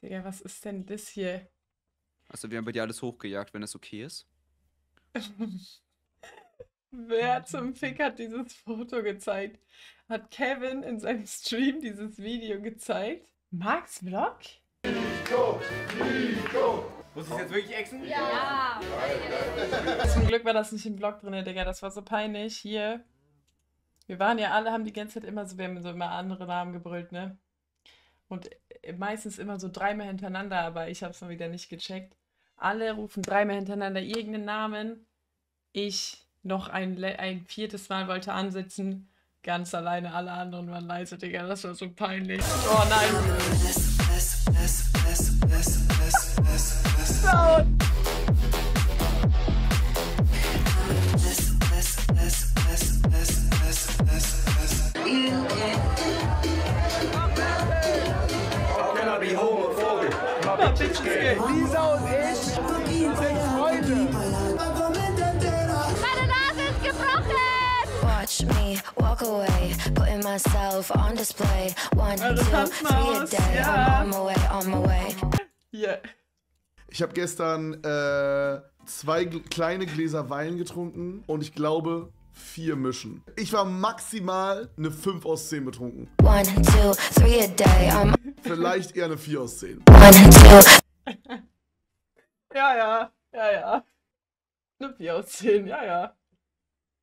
Digga, was ist denn das hier? Also wir haben bei dir alles hochgejagt, wenn das okay ist. Wer zum Fick hat dieses Foto gezeigt? Hat Kevin in seinem Stream dieses Video gezeigt? Max Vlog? Muss ich jetzt wirklich exen? Ja. Zum Glück war das nicht im Vlog drin, Digga. Das war so peinlich. Hier. Wir waren ja alle, haben die ganze Zeit immer so, wir haben so immer andere Namen gebrüllt, ne? Und meistens immer so dreimal hintereinander, aber ich hab's mal wieder nicht gecheckt. Alle rufen dreimal hintereinander irgendeinen Namen. Ich noch ein viertes Mal wollte ansitzen. Ganz alleine, alle anderen waren leise, Digga. Das war so peinlich. Oh nein. So. Lisa und ich sind Freunde. Meine Nase ist gebrochen! Watch me walk away, putting myself on display. 1, 2, 3 a day. Ja. I'm on my way. Yeah. Ich habe gestern 2 kleine Gläser Wein getrunken und ich glaube 4 Mischen. Ich war maximal eine 5 aus 10 betrunken. 1, 2, 3 a day. I'm Vielleicht eher eine 4 aus 10. 1, 2. Ja. Eine 4 aus 10, ja.